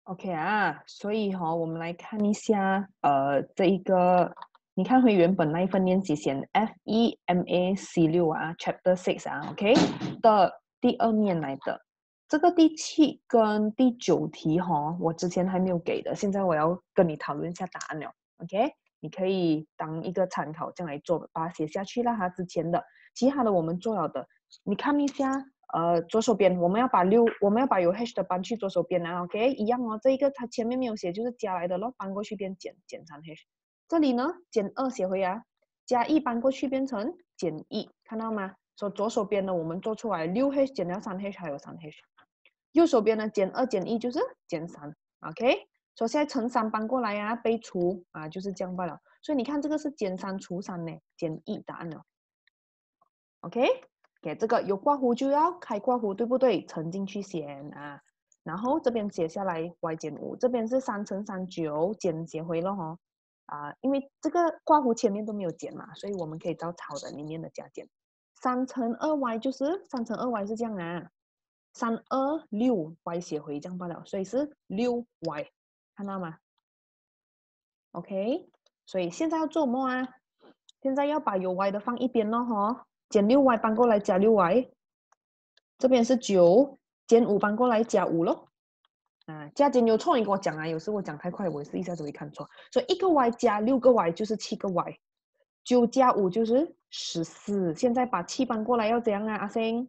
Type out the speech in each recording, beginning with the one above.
OK 啊，所以我们来看一下，这一个，你看回原本那一份练习先，FEMAC6啊，Chapter 6啊，OK 的第二面来的，这个第7跟第9题我之前还没有给的，现在我要跟你讨论一下答案了，OK，你可以当一个参考这样来做，把它写下去啦，它之前的，其他的我们做了的，你看一下。左手边我们要把有 hash 的搬去左手边啊 ，OK， 一样哦。这一个它前面没有写，就是加来的咯，搬过去变减3 hash。这里呢，减2写回啊，加1搬过去变成减1，看到吗？所以左手边呢，我们做出来6 hash 减掉3 hash 还有3 hash。右手边呢，减2减1就是减3 ，OK。所以现在乘3搬过来啊，被除啊，就是这样罢了。所以你看这个是减3除3呢，减1答案了 ，OK。给这个有刮胡就要开刮胡，对不对？乘进去先啊，然后这边写下来 y 减5，这边是3乘3 9，减回了因为这个刮胡前面都没有减嘛，所以我们可以照抄的里面的加减。3乘2y 就是3乘2y是这样啊，326y 写回这样罢了，所以是6y， 看到吗 ？OK， 所以现在要做什么啊？现在要把有 y 的放一边咯减6y 搬过来加6y， 这边是9，减5搬过来加5咯。加减有错你跟我讲啊，有时我讲太快，我也是一下子会看错。所以1个 y 加6个 y 就是7个 y，9加5就是14。现在把7搬过来要怎样啊，阿星？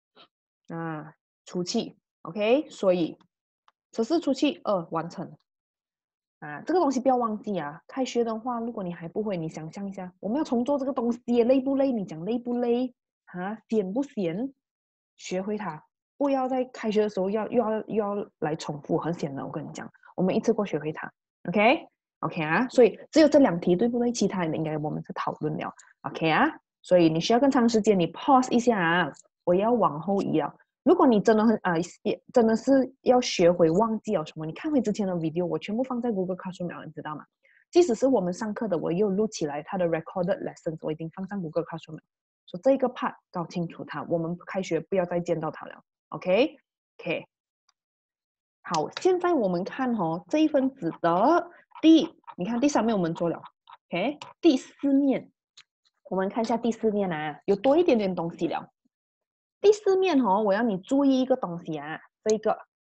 除7 ，OK， 所以14除7 2完成。这个东西不要忘记啊！开学的话，如果你还不会，你想象一下，我们要重做这个东西，累不累？你讲累不累？闲不闲？学会它，不要在开学的时候又要来重复，很险的。我跟你讲，我们一次过学会它，OK 啊。所以只有这2题对不对？其他的应该我们是讨论了，OK 啊。所以你需要更长时间，你 pause 一下啊，我要往后移了。如果你真的真的是要学会忘记了什么，你看回之前的 video， 我全部放在 Google Classroom 了，你知道吗？即使是我们上课的，我也有录起来它的 recorded lessons， 我已经放上 Google Classroom 了。所以这个 part 搞清楚它，我们开学不要再见到它了。OK， 好，现在我们看这一份纸的你看第3面我们做了 ，OK， 第4面，我们看一下第4面啊，有多一点点东西了。第4面我要你注意一个东西啊，这个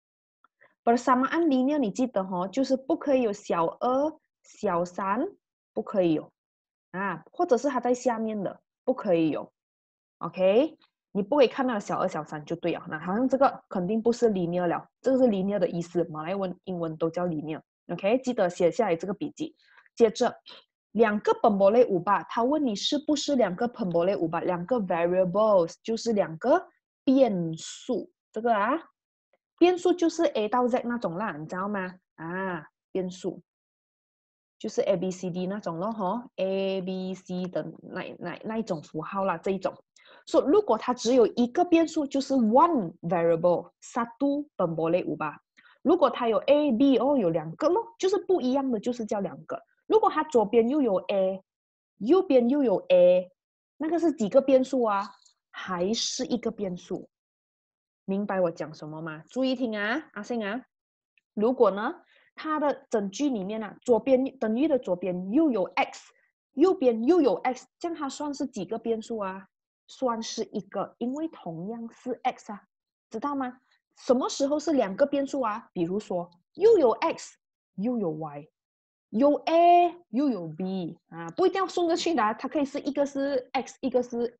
persamaan linear 你记得就是不可以有小2、小3，不可以有或者是它在下面的，不可以有 ，OK， 你不可以看到小2、小3就对了。那好像这个肯定不是 linear 了，这个是 linear 的意思，马来文、英文都叫 linear，OK， 记得写下来这个笔记。接着2个本波类5吧，他问你是不是2个本波类5吧，2个 variables 就是2个变数，这个变数就是 A 到 Z 那种啦，你知道吗？变数就是 A B C D 那种咯，A B C 的那一种符号啦，这一种。所以如果它只有一个变数，就是 one variable satu pemboleh ubah。如果它有 A B 有2个咯，就是不一样的，就是叫2个。如果它左边又有 A， 右边又有 A， 那个是几个变数啊？还是一个变数？明白我讲什么吗？注意听啊，阿信啊。如果呢，它的整句里面左边等于的左边又有 x， 右边又有 x， 这样它算是几个变数啊？算是一个，因为同样是 x 知道吗？什么时候是2个变数啊？比如说又有 x 又有 y， 有 a 又有 b 不一定要顺着去的，它可以是一个是 x， 一个是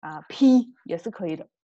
p 也是可以的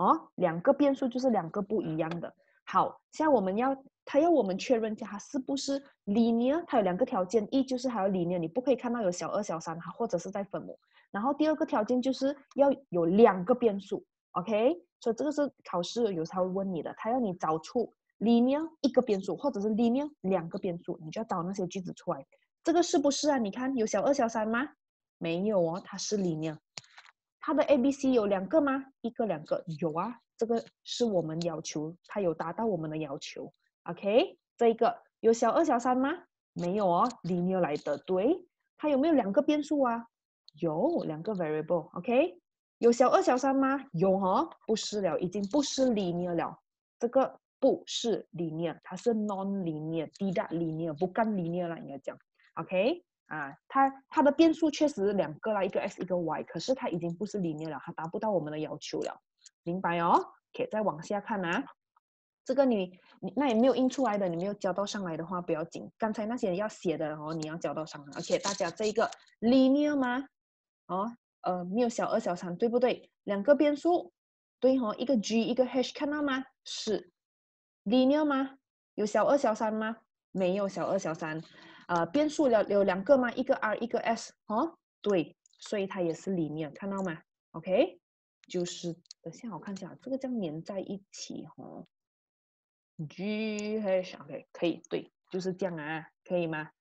2个变数就是2个不一样的。好，现在他要我们确认一下它是不是 linear， 它有2个条件，一就是还要 linear， 你不可以看到有小2、小3，或者是在分母。然后第2个条件就是要有2个变数 ，OK？ 所以这个是考试有时候会问你的，他要你找出 linear 一个变数，或者是 linear 2个变数，你就要找那些句子出来。这个是不是你看有小2、小3吗？没有它是 linear。它的 ABC 有2个吗？1个、2个有这个是我们要求，它有达到我们的要求。OK， 这一个有小2、小3吗？没有linear 来的，对。它有没有2个变数啊？有2个 variable。OK， 有小2、小3吗？有不是了，已经不是 linear 了。这个不是 linear， 它是 non-linear，tidak linear， bukan linear 啦，应该讲 ，OK 啊，它的变数确实两个啦，一个 x 一个 y， 可是它已经不是 linear 了，它达不到我们的要求了，明白哦 ？OK， 再往下看啊，这个你那也没有印出来的，你没有交到上来的话不要紧，刚才那些要写的哦，你要交到上来，而且大家这一个 linear 吗？哦，没有小二小三，对不对？两个变数，对哦，一个 g 一个 h， 看到吗？是 linear 吗？有小二小三吗？没有小二小三。变数有两个吗？一个 r 一个 s， 哦，对，所以它也是 linear，看到吗 ？OK， 就是等下我看一下，这个这样连在一起哦。g h OK 可以，对，就是这样啊，可以吗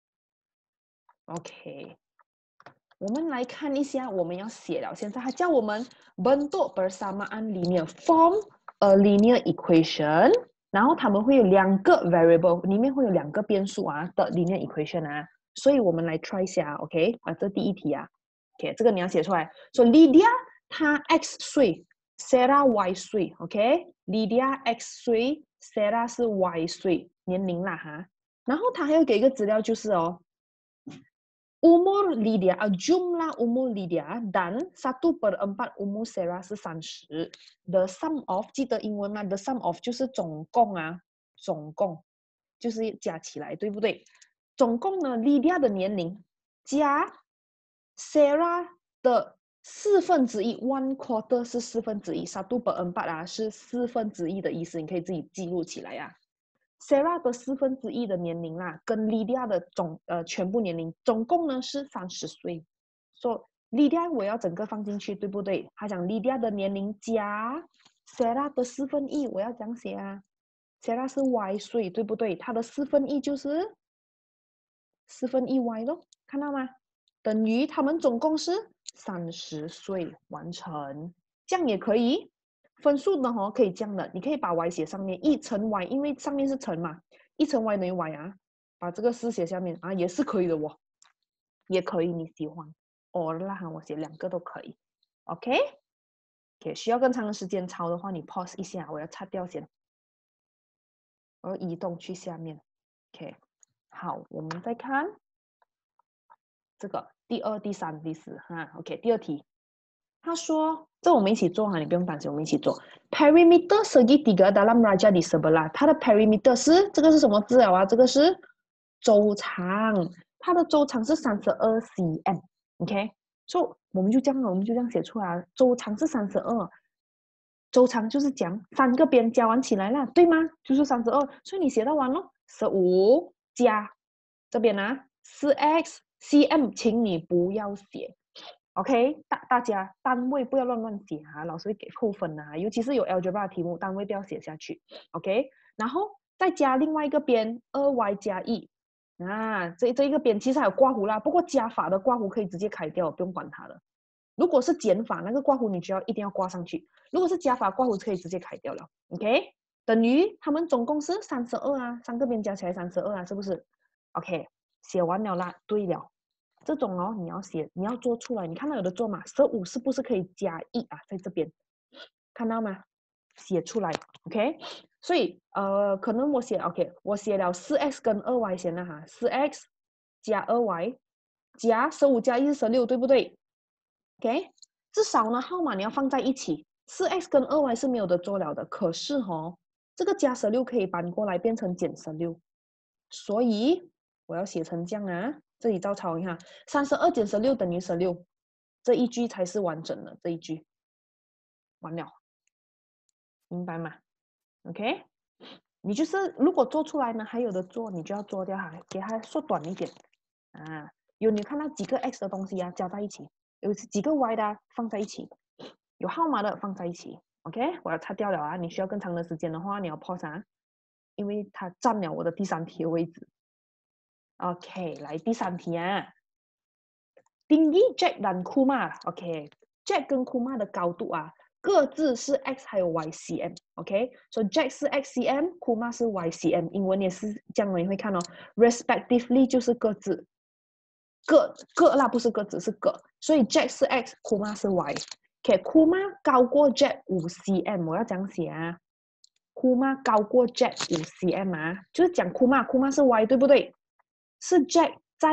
？OK。我们来看一下，我们要写了。现在他叫我们 bentuk persamaan linear form a linear equation， 然后他们会有两个 variable， 里面会有两个变数啊的 linear equation 啊，所以我们来 try 一下 ，OK？ 这第一题啊 ，OK， 这个你要写出来。说 Lydia 她 X 岁 ，Sarah Y 岁 ，OK？Lydia X 岁 ，Sarah 是 Y 岁年龄啦哈。然后他还要给一个资料，就是哦。Umur Lydia, jumlah umur Lydia dan 1/4 umur Sarah 是30。The sum of 记得英文吗 ？The sum of 就是总共啊，总共就是加起来，对不对？总共呢，Lydia 的年龄加 Sarah 的1/4 ，1 quarter 是1/4 1/4啊，是1/4的意思，你可以自己记录起来呀。Sarah 的1/4的年龄啦，跟 Lydia 的全部年龄，总共呢是30岁。说 Lydia 我要整个放进去，对不对？他讲 Lydia 的年龄加 Sarah 的1/4，我要这样写啊。Sarah 是 Y 岁，对不对？她的1/4就是1/4 Y 咯，看到吗？等于他们总共是30岁完成，这样也可以。分数呢可以这样的，你可以把 y 写上面，1乘 y， 因为上面是乘嘛，1乘 y 等于 y 啊，把这个4写下面啊，也是可以的哦，也可以，你喜欢。啦我写两个都可以 ，OK？ 需要更长的时间抄的话，你 pause 一下，我要擦掉先，我要移动去下面 ，OK？ 好，我们再看这个第2、第3、第4哈 ，OK？ 第2题。他说：“这我们一起做哈，你不用担心，我们一起做。Perimeter segitiga dalam raja di sebelah， 它的 perimeter 是这个是什么字啊？这个是周长，它的周长是32 cm，OK？、所以我们就这样写出来，周长是32，周长就是讲3个边加完起来了，对吗？就是32，所以你写到完咯，15加这边啊4x cm， 请你不要写。” OK， 大家单位不要乱写啊，老师会给扣分啊，尤其是有 algebra 题目，单位不要写下去。OK， 然后再加另外一个边2y 加1啊，这一个边其实还有刮弧啦，不过加法的刮弧可以直接开掉，不用管它的。如果是减法，那个刮弧你就要一定要刮上去；如果是加法，刮弧可以直接开掉了。OK， 等于他们总共是32啊，3个边加起来32啊，是不是 ？OK， 写完了啦，对了。这种哦，你要写，你要做出来。你看到有的做嘛？15是不是可以加1啊？在这边看到吗？写出来 ，OK。所以可能我写 OK， 我写了4x 跟2y 先了哈，4x 加2y 加15加1是16，对不对 ？OK， 至少呢号码你要放在一起。4x 跟2y 是没有的做了的，可是这个加16可以搬过来变成减16，所以我要写成这样啊。这里照抄，你看，32减16等于16，这一句才是完整的，这一句完了，明白吗 ？OK， 你就是如果做出来呢，还有的做，你就要做掉它，给它缩短一点啊。你看到几个 x 的东西啊，加在一起，有几个 y 的放在一起，有号码的放在一起。OK， 我要擦掉了啊。你需要更长的时间的话，你要 pause 啊，因为它占了我的第3题的位置。OK， 来第3题啊。tinggi Jack dan Kumar，OK，Jack 跟 Kumar 的高度啊，各自是 x 还有 y cm，OK， 所以 Jack 是 x cm，Kumar 是 y cm， 英文也是这样的，你会看哦 ，respectively 就是各自，各啦，不是各自是各，所以 Jack 是 x，Kumar 是 y，OK，Kumar 高过 Jack 5 cm， 我要这样写啊 Kuma 高过 Jack 5cm 啊，就是讲 Kuma 是 Y 对不对？是 Jack 在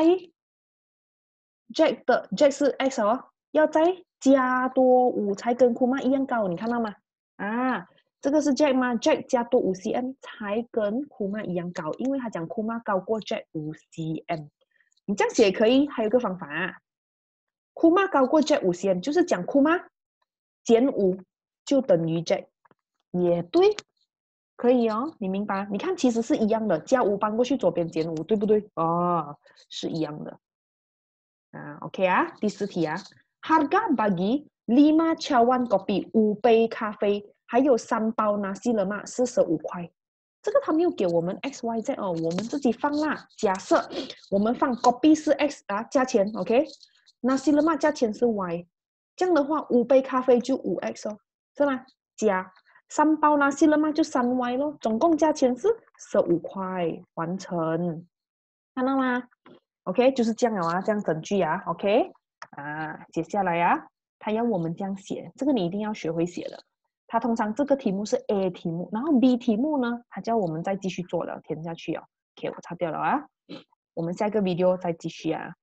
Jack 是 X 哦，要再加多5才跟 Kuma 一样高，你看到吗？啊，这个是 Jack 吗 ？Jack 加多5cm 才跟 Kuma 一样高，因为他讲 Kuma 高过 Jack 5cm。你这样写也可以，还有一个方法啊，Kuma 高过 Jack 5cm，就是讲 Kuma 减5就等于 Jack，也对，可以哦，你明白？你看，其实是一样的，加5搬过去左边减5，对不对？哦，是一样的。OK 啊，第4题啊，Harga bagi 5 cawan kopi 5杯咖啡，还有3包nasi lemak 45块。这个他没有给我们 XYZ 哦，我们自己放啦。假设我们放 kopi 是 X 啊，价钱 OK，nasi lemak 价钱是 Y， 这样的话5杯咖啡就5X 哦，是吗？加3包nasi lemak 就3Y 咯，总共价钱是15块，完成，看到吗？OK， 就是这样了啊，这样整句啊 ，OK， 接下来啊，他要我们这样写，这个你一定要学会写的。他通常这个题目是 A 题目，然后 B 题目呢，他叫我们再继续做了，填下去哦。OK， 我擦掉了啊，我们下一个 video 再继续啊。